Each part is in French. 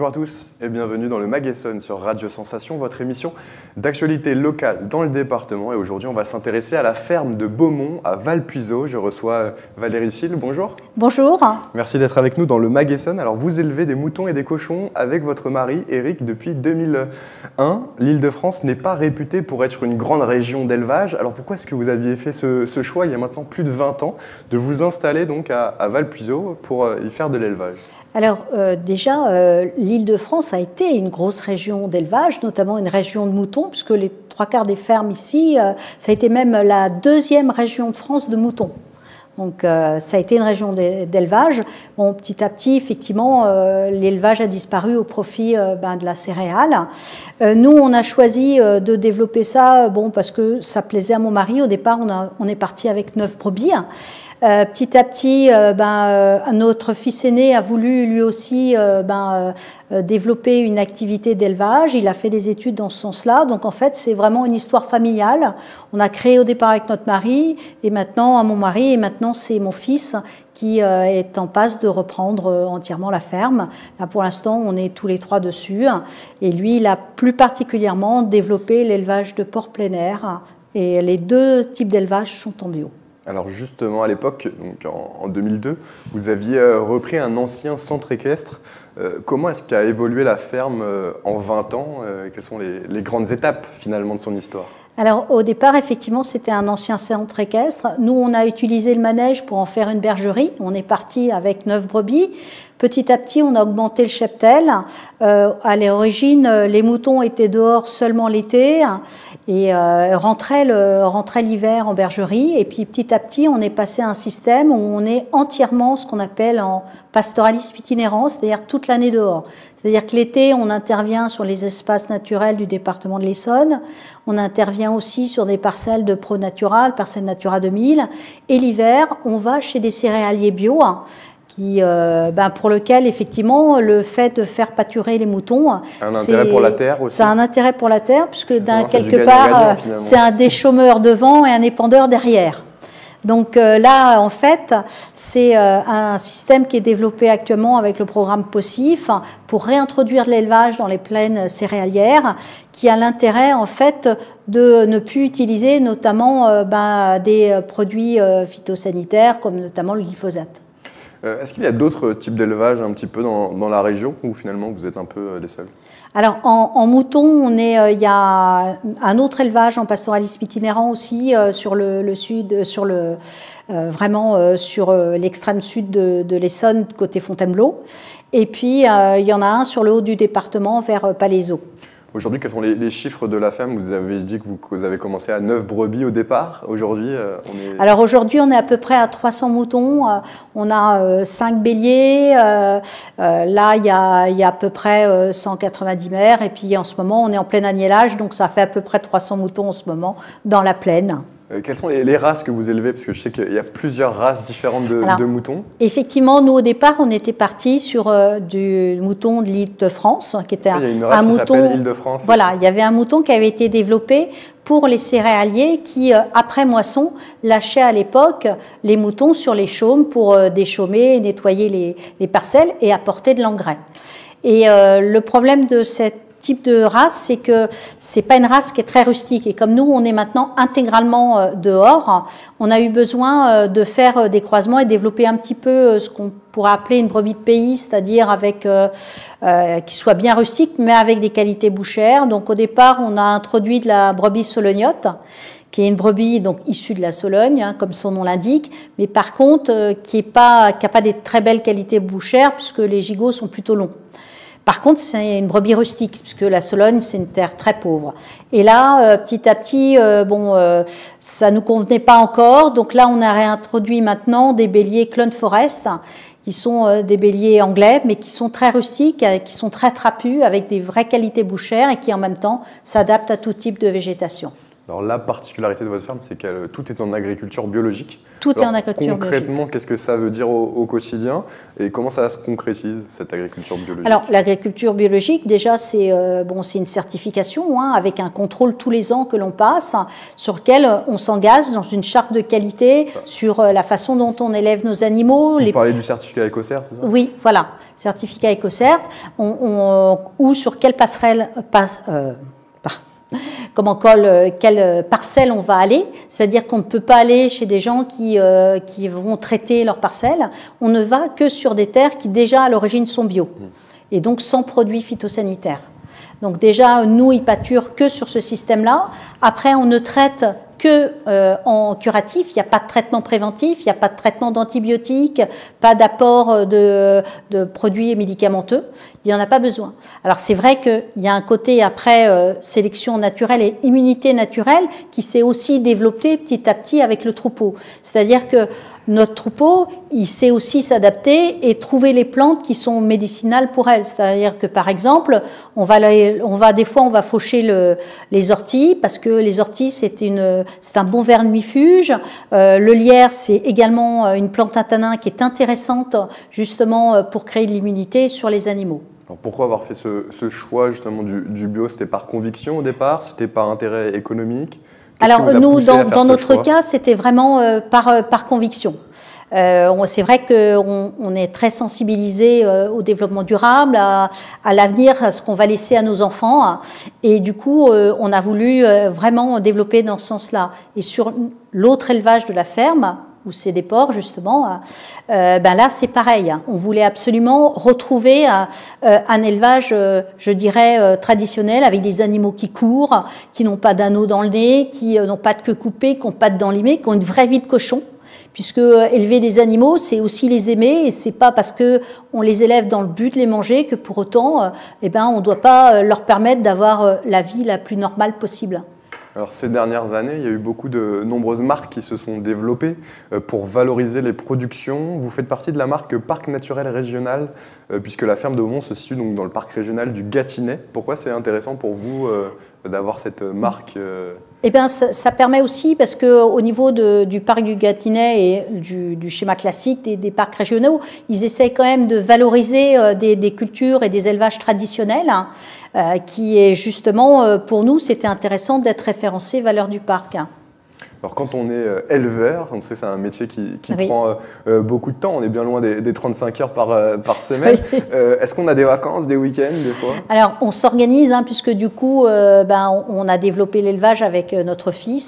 Bonjour à tous et bienvenue dans le Mag Essonne sur Radio Sensation, votre émission d'actualité locale dans le département. Et aujourd'hui, on va s'intéresser à la ferme de Beaumont à Valpuiseau. Je reçois Valérie Sille, bonjour. Bonjour. Merci d'être avec nous dans le Mag Essonne. Alors, vous élevez des moutons et des cochons avec votre mari, Éric, depuis 2001. L'Île-de-France n'est pas réputée pour être une grande région d'élevage. Alors, pourquoi est-ce que vous aviez fait ce choix, il y a maintenant plus de 20 ans, de vous installer donc à Valpuiseau pour y faire de l'élevage ? Alors déjà, l'Île-de-France a été une grosse région d'élevage, notamment une région de moutons, puisque les 3/4 des fermes ici, ça a été même la deuxième région de France de moutons. Donc ça a été une région d'élevage. Bon, petit à petit, effectivement, l'élevage a disparu au profit de la céréale. Nous, on a choisi de développer ça, parce que ça plaisait à mon mari. Au départ, on est parti avec 9 brebis. Petit à petit, notre fils aîné a voulu lui aussi développer une activité d'élevage. Il a fait des études dans ce sens-là. Donc en fait, c'est vraiment une histoire familiale. On a créé au départ avec notre mari, et maintenant à mon mari, et maintenant c'est mon fils qui est en passe de reprendre entièrement la ferme. Là, pour l'instant, on est tous les 3 dessus. Et lui, il a plus particulièrement développé l'élevage de porc plein air. Et les 2 types d'élevage sont en bio. Alors justement, à l'époque, donc en 2002, vous aviez repris un ancien centre équestre. Comment est-ce qu'a évolué la ferme en 20 ans? Quelles sont les grandes étapes finalement de son histoire? Alors au départ, effectivement, c'était un ancien centre équestre. Nous, on a utilisé le manège pour en faire une bergerie. On est parti avec 9 brebis. Petit à petit, on a augmenté le cheptel. À l'origine, les moutons étaient dehors seulement l'été et rentraient l'hiver en bergerie. Et puis petit à petit, on est passé à un système où on est entièrement ce qu'on appelle en pastoralisme itinérant, c'est-à-dire toute l'année dehors. C'est-à-dire que l'été, on intervient sur les espaces naturels du département de l'Essonne. On intervient aussi sur des parcelles de Pro-Natural, parcelles Natura 2000. Et l'hiver, on va chez des céréaliers bio, pour lequel, effectivement, le fait de faire pâturer les moutons... Un intérêt pour la terre aussi. C'est un intérêt pour la terre, puisque quelque part, c'est un déchômeur devant et un épandeur derrière. Donc là, en fait, c'est un système qui est développé actuellement avec le programme POSIF pour réintroduire l'élevage dans les plaines céréalières, qui a l'intérêt, en fait, de ne plus utiliser notamment des produits phytosanitaires, comme notamment le glyphosate. Est-ce qu'il y a d'autres types d'élevage un petit peu dans la région, ou finalement vous êtes un peu les seuls? Alors en mouton, il y a un autre élevage en pastoralisme itinérant aussi sur le sud, sur l'extrême sud de l'Essonne, côté Fontainebleau. Et puis il y en a un sur le haut du département vers Palaiseau. Aujourd'hui, quels sont les chiffres de la ferme? Vous avez dit que vous avez commencé à 9 brebis au départ. Aujourd'hui, Alors aujourd'hui, on est à peu près à 300 moutons. On a 5 béliers. Là, il y a à peu près 190 mères. Et puis en ce moment, on est en plein agnellage. Donc ça fait à peu près 300 moutons en ce moment dans la plaine. Quelles sont les races que vous élevez? Parce que je sais qu'il y a plusieurs races différentes de moutons. Effectivement, nous au départ, on était partis sur du mouton de l'Île-de-France, qui était il y a une race qui s'appelle Île-de-France. Voilà, il y avait un mouton qui avait été développé pour les céréaliers qui, après moisson, lâchaient à l'époque les moutons sur les chaumes pour déchaumer, nettoyer les parcelles et apporter de l'engrais. Et le problème de cette type de race, c'est que c'est pas une race qui est très rustique. Et comme nous, on est maintenant intégralement dehors, on a eu besoin de faire des croisements et développer un petit peu ce qu'on pourrait appeler une brebis de pays, c'est-à-dire avec qui soit bien rustique, mais avec des qualités bouchères. Donc au départ, on a introduit de la brebis solognote, qui est une brebis donc issue de la Sologne, comme son nom l'indique, mais par contre qui n'a pas des très belles qualités bouchères, puisque les gigots sont plutôt longs. Par contre, c'est une brebis rustique, puisque la Sologne, c'est une terre très pauvre. Et là, petit à petit, ça ne nous convenait pas encore. Donc là, on a réintroduit maintenant des béliers Clone Forest, qui sont des béliers anglais, mais qui sont très rustiques, qui sont très trapus, avec des vraies qualités bouchères et qui, en même temps, s'adaptent à tout type de végétation. Alors la particularité de votre ferme, c'est que tout est en agriculture biologique. Tout Alors, est en agriculture biologique. Concrètement, qu'est-ce que ça veut dire au quotidien et comment ça se concrétise, cette agriculture biologique? Alors l'agriculture biologique, déjà, c'est une certification avec un contrôle tous les ans que l'on passe, sur lequel on s'engage dans une charte de qualité sur la façon dont on élève nos animaux. Vous parlez du certificat Écocert, c'est ça? Oui, voilà, certificat Écocert, ou sur quelle passerelle... quelle parcelle on va aller, c'est-à-dire qu'on ne peut pas aller chez des gens qui vont traiter leurs parcelles, on ne va que sur des terres qui déjà à l'origine sont bio, et donc sans produits phytosanitaires. Donc déjà, nous, ils pâturent que sur ce système-là. Après, on ne traite que en curatif, il n'y a pas de traitement préventif, il n'y a pas de traitement d'antibiotiques, pas d'apport de produits médicamenteux, il n'y en a pas besoin. Alors c'est vrai qu'il y a un côté après sélection naturelle et immunité naturelle qui s'est aussi développé petit à petit avec le troupeau. C'est-à-dire que notre troupeau, il sait aussi s'adapter et trouver les plantes qui sont médicinales pour elles. C'est-à-dire que, par exemple, des fois, on va faucher les orties parce que les orties, c'est un bon vermifuge. Le lierre, c'est également une plante à tanin qui est intéressante justement pour créer de l'immunité sur les animaux. Alors pourquoi avoir fait ce choix justement du bio? C'était par conviction au départ? C'était par intérêt économique? Alors nous, dans notre cas, c'était vraiment par conviction. C'est vrai qu'on est très sensibilisé au développement durable, à l'avenir, à ce qu'on va laisser à nos enfants. Et du coup, on a voulu vraiment développer dans ce sens-là. Et sur l'autre élevage de la ferme, où c'est des porcs justement, là c'est pareil. On voulait absolument retrouver un élevage, je dirais, traditionnel, avec des animaux qui courent, qui n'ont pas d'anneaux dans le nez, qui n'ont pas de queue coupée, qui n'ont pas de dents limées, qui ont une vraie vie de cochon. Puisque élever des animaux, c'est aussi les aimer, et c'est pas parce que on les élève dans le but de les manger que pour autant, on ne doit pas leur permettre d'avoir la vie la plus normale possible. Alors ces dernières années, il y a eu nombreuses marques qui se sont développées pour valoriser les productions. Vous faites partie de la marque Parc Naturel Régional, puisque la ferme d'Aumont se situe donc dans le parc régional du Gâtinais. Pourquoi c'est intéressant pour vous d'avoir cette marque ça permet aussi, parce qu'au niveau du parc du Gâtinais et du schéma classique des parcs régionaux, ils essaient quand même de valoriser des cultures et des élevages traditionnels, qui est justement, pour nous, c'était intéressant d'être référencé valeur du parc. Alors quand on est éleveur, on sait que c'est un métier qui prend beaucoup de temps, on est bien loin des 35 heures par semaine. Oui. Est-ce qu'on a des vacances, des week-ends des fois? Alors on s'organise, puisque du coup on a développé l'élevage avec notre fils.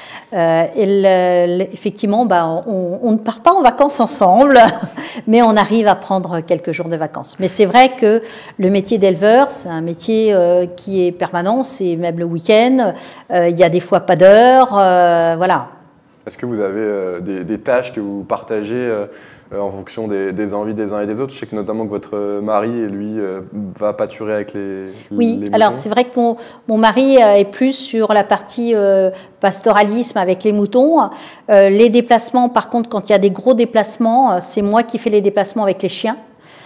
Effectivement, on ne part pas en vacances ensemble, mais on arrive à prendre quelques jours de vacances. Mais c'est vrai que le métier d'éleveur, c'est un métier qui est permanent, c'est même le week-end, il y a des fois pas d'heure, voilà. Est-ce que vous avez des tâches que vous partagez en fonction des envies des uns et des autres? Je sais que notamment que votre mari, lui, va pâturer avec les moutons. Alors c'est vrai que mon mari est plus sur la partie pastoralisme avec les moutons. Les déplacements, par contre, quand il y a des gros déplacements, c'est moi qui fais les déplacements avec les chiens.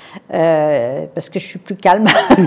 Parce que je suis plus calme.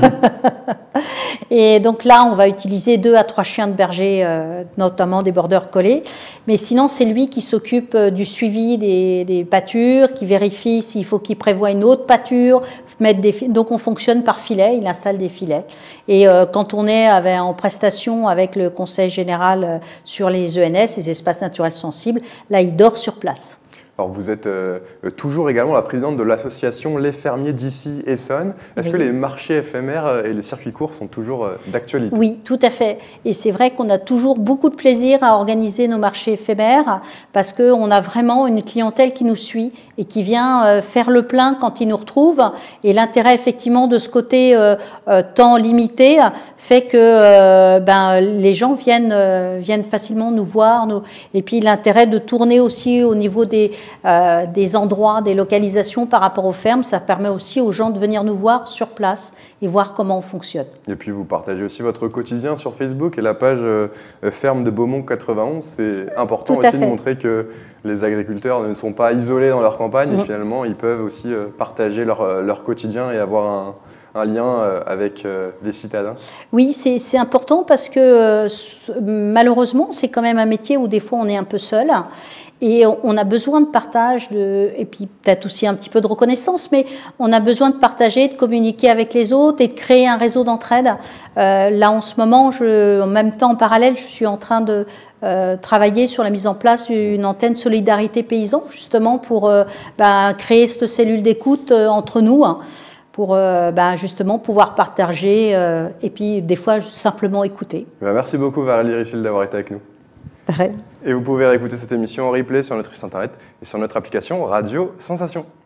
Et donc là, on va utiliser 2 à 3 chiens de berger, notamment des bordeurs collés. Mais sinon, c'est lui qui s'occupe du suivi des pâtures, qui vérifie s'il faut qu'il prévoie une autre pâture. Donc on fonctionne par filet, il installe des filets. Et quand on est en prestation avec le Conseil général sur les ENS, les espaces naturels sensibles, là, il dort sur place. Alors vous êtes toujours également la présidente de l'association Les Fermiers d'Issy Essonne. Est-ce que les marchés éphémères et les circuits courts sont toujours d'actualité? Oui, tout à fait. Et c'est vrai qu'on a toujours beaucoup de plaisir à organiser nos marchés éphémères parce qu'on a vraiment une clientèle qui nous suit et qui vient faire le plein quand ils nous retrouvent. Et l'intérêt effectivement de ce côté temps limité fait que les gens viennent facilement nous voir. Et puis l'intérêt de tourner aussi au niveau des endroits, des localisations par rapport aux fermes, ça permet aussi aux gens de venir nous voir sur place et voir comment on fonctionne. Et puis vous partagez aussi votre quotidien sur Facebook et la page Ferme de Beaumont 91. C'est important aussi de montrer que les agriculteurs ne sont pas isolés dans leur campagne et finalement ils peuvent aussi partager leur quotidien et avoir un lien avec les citadins? Oui, c'est important parce que malheureusement, c'est quand même un métier où des fois on est un peu seul. Et on a besoin de partage, et puis peut-être aussi un petit peu de reconnaissance, mais on a besoin de partager, de communiquer avec les autres et de créer un réseau d'entraide. Là, en ce moment, en même temps, en parallèle, je suis en train de travailler sur la mise en place d'une antenne Solidarité Paysan, justement pour créer cette cellule d'écoute entre nous, hein, pour justement pouvoir partager et puis des fois simplement écouter. Merci beaucoup Valérie Rissil d'avoir été avec nous. Et vous pouvez réécouter cette émission en replay sur notre site internet et sur notre application Radio Sensation.